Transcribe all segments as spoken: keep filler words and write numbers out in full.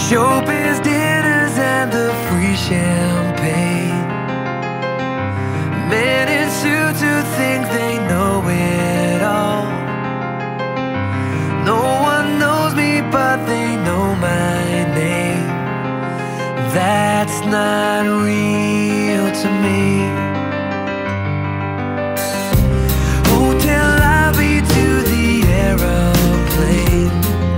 Showbiz dinners and the free champagne. Men in suits who think they know it all. No one knows me, but they know my name. That's not real to me. Hotel lobby to the aeroplane.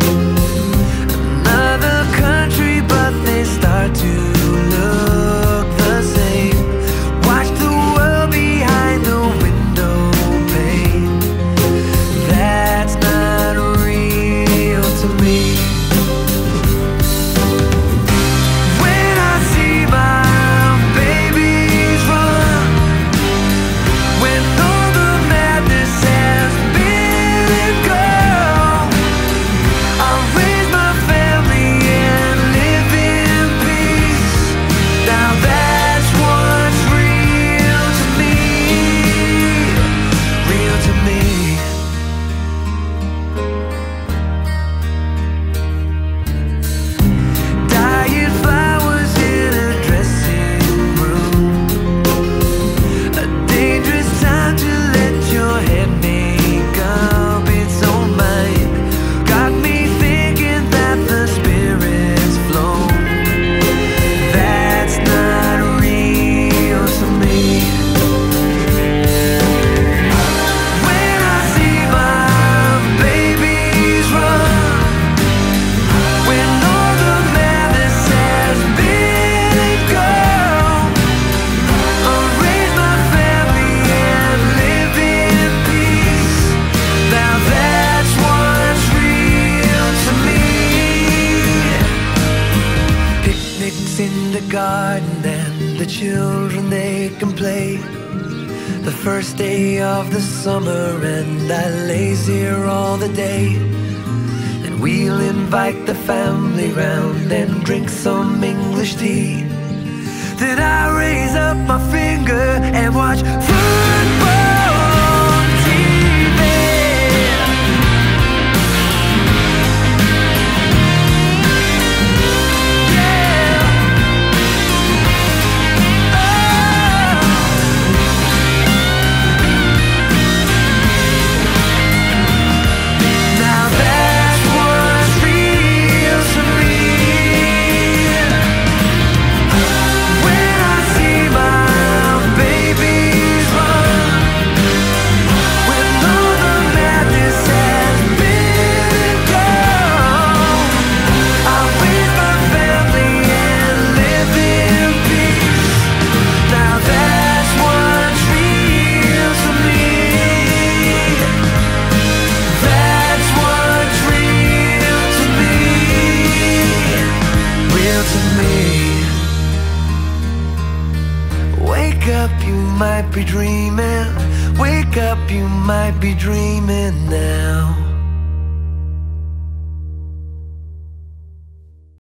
Another country, but they start to look the same. Watch the world behind the window pane. That's not real to me. When I see my babies run, when all the madness has been gone, I'll raise my family and live in peace. Now that's what's real to me. Real to me. Dying flowers in a dressing room. A dangerous time to let your head make up its own mind. Got me thinking that the spirit's flown. That's not real to me. When I see my babies run, when all the madness has been gone, I'll raise my family and live in peace. Now that's what's real to me. Picnics in the garden and the children, they can play. The first day of the summer and I laze here all the day. And we'll invite the family round and drink some English tea. Then I raise up my finger and watch football on T V. Yeah. Oh. Now that's what's real to me. When I see my babies run, when all the madness has been gone, I'll raise my family and live in peace. Now that's what's real to me. That's what's real to me. Real to me. Wake up, you might be dreaming. Wake up, you might be dreaming now.